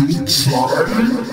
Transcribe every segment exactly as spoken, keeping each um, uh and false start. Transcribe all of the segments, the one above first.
Too tight.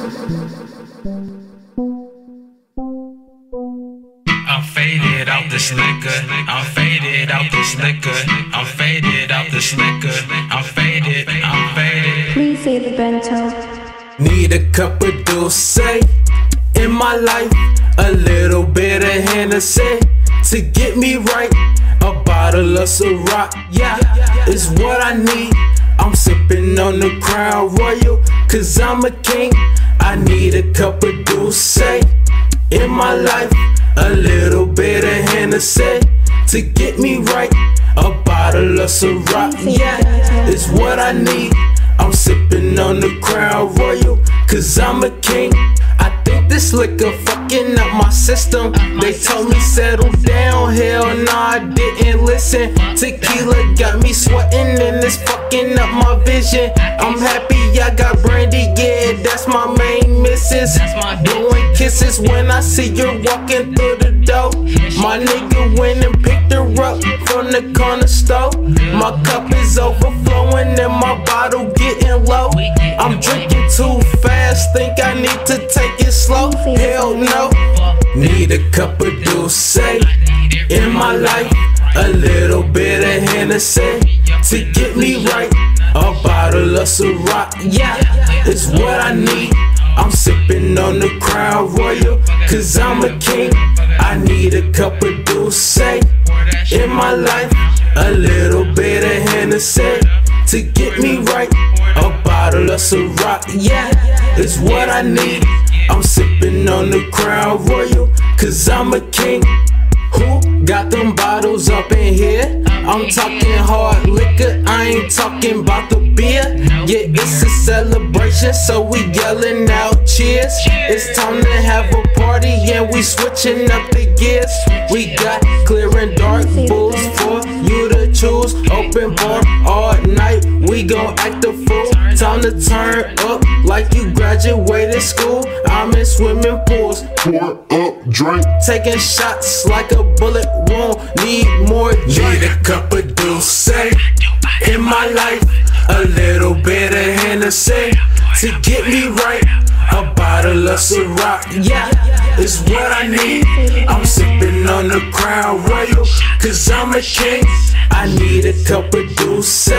I'm faded out this liquor. I'm faded out this liquor. I'm faded out this liquor. I'm faded. I'm faded. Please say the bento. Need a cup of Dulce in my life, a little bit of Hennessy to get me right. A bottle of Ciroc, yeah, is what I need. I'm sipping on the Crown Royal, cause I'm a king. I need a cup of Dulce in my life, a little bit of Hennessy to get me right. A bottle of Ciroc, yeah, is what I need. I'm sipping on the Crown Royal, cause I'm a king. I think this liquor fucking up my system. They told me settle down, hell nah, I didn't listen. Tequila got me sweating and it's fucking up my vision. I'm happy I got brandy, yeah, that's my main missus. Blowing kisses when I see her walking through the door. My nigga went and picked her up from the corner store. My cup is overflowing and my bottle getting low. I'm drinking too fast, think I need to take it slow. Hell no. Need a cup of Dulce in my life, a little bit of Hennessy to get me right. A bottle of Ciroc, yeah, is what I need. I'm sipping on the Crown Royal, cause I'm a king. I need a cup of Dulce in my life, a little bit of Hennessy to get me right. A bottle of Ciroc, yeah, is what I need. I'm sipping on the Crown Royal, cause I'm a king. Who got them bottles up in here? I'm talking hard liquor, I ain't talking about the beer. Yeah, it's a celebration, so we yelling out cheers. It's time to have a party and we switching up the gears. We got clear and dark booze for you to choose. Open bar all night, we gon' act a fool. Time to turn up like you graduated school. I'm in swimming pools, Pour up, drink. taking shots like a bullet wound. Need more drink. Need a cup of Dulce in my life, a little bit of Hennessy to get me right. A bottle of Ciroc, yeah, is what I need. I'm sipping on the Crown Royal, cause I'm a king. I need a cup of Dulce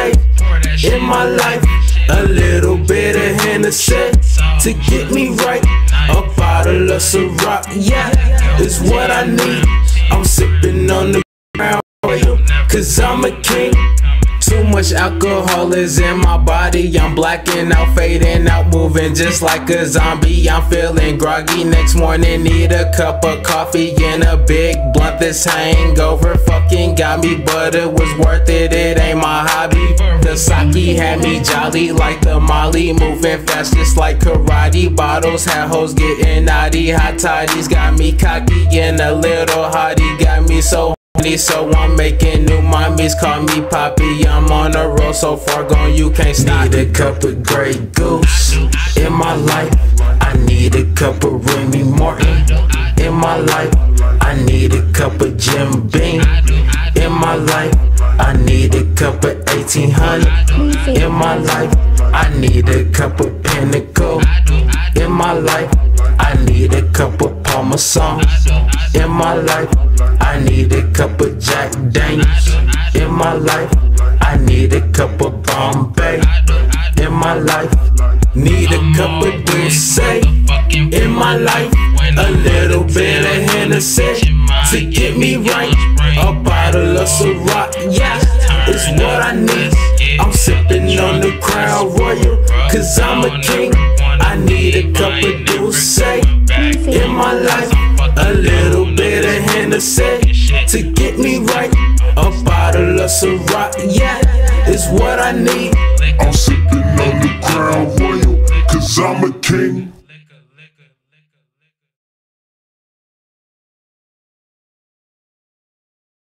in my life, a little bit of Hennessy to get me right. A bottle of Ciroc, yeah, is what I need. I'm sipping on the Crown Royal, cause I'm a king. Too much alcohol is in my body. I'm blacking out, fading out, moving just like a zombie. I'm feeling groggy. Next morning need a cup of coffee and a big blunt. This hangover fucking got me, but it was worth it. It ain't my hobby. The sake had me jolly like the Molly, moving fast just like karate. Bottles had hoes getting naughty. Hot toddies got me cocky and a little hottie got me so. So I'm making new mommies, call me Poppy. I'm on a roll so far gone you can't stop. Need a cup of Grey Goose in my life, I need a cup of Remy Martin in my life, I need a cup of Jim Beam in my life, I need a cup of eighteen hundred in my life, I need a cup of Pinnacle in my life, I need a cup of Parmesan in my life, I need a cup of Jack Daniels in my life, I need a cup of Bombay in my life. Need a cup of Dulce in my life, a little bit of Hennessy to get me right. A bottle of Ciroc, yeah, is what I need. I'm sipping on the Crown Royal, cause I'm a king. I need a cup of Dulce in my life, a little bit of Hennessy to get me right. A bottle of Ciroc, yeah, is what I need. I'm sipping on the Crown Royal, cause I'm a